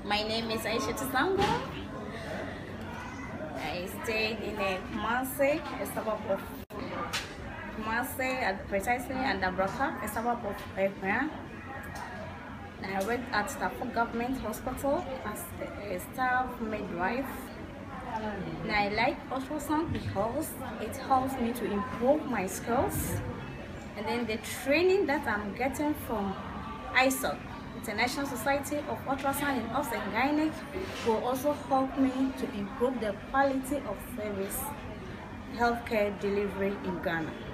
My name is ISUOG. I stayed in Kumasi, a suburb of Kumasi, precisely under Buah, a suburb of Pepera. I worked at Stafford Government Hospital as a staff midwife. And I like ultrasound because it helps me to improve my skills. And then the training that I'm getting from ISUOG, International Society of Ultrasound in Obs and Gynec, will also help me to improve the quality of service healthcare delivery in Ghana.